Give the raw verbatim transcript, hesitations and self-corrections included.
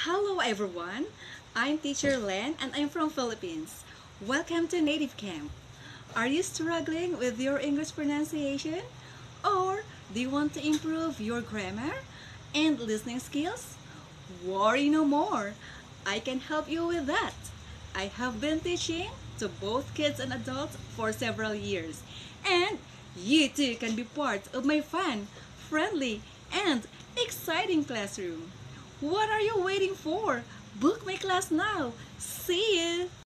Hello everyone, I'm teacher Len and I'm from Philippines. Welcome to Native Camp. Are you struggling with your English pronunciation? Or do you want to improve your grammar and listening skills? Worry no more, I can help you with that. I have been teaching to both kids and adults for several years, and you too can be part of my fun, friendly, and exciting classroom. What are you waiting for? Book my class now. See you!